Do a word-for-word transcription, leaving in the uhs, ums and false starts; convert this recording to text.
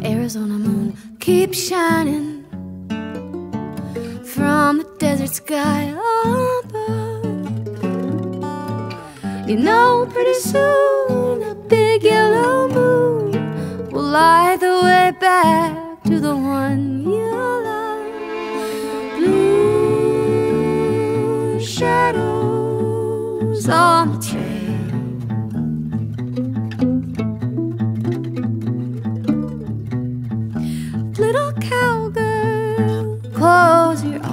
Arizona moon keeps shining from the desert sky above. You know, pretty soon a big yellow moon will light the way back to the one you love. Blue shadows on the trail. Little cowgirl, close your